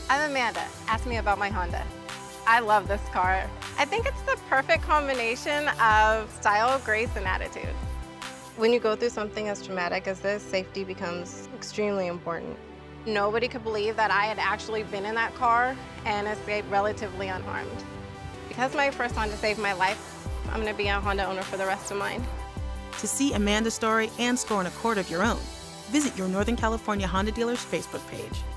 I'm Amanda. Ask me about my Honda. I love this car. I think it's the perfect combination of style, grace, and attitude. When you go through something as traumatic as this, safety becomes extremely important. Nobody could believe that I had actually been in that car and escaped relatively unharmed. Because my first Honda saved my life, I'm gonna be a Honda owner for the rest of mine. To see Amanda's story and score an Accord of your own, visit your Northern California Honda dealer's Facebook page.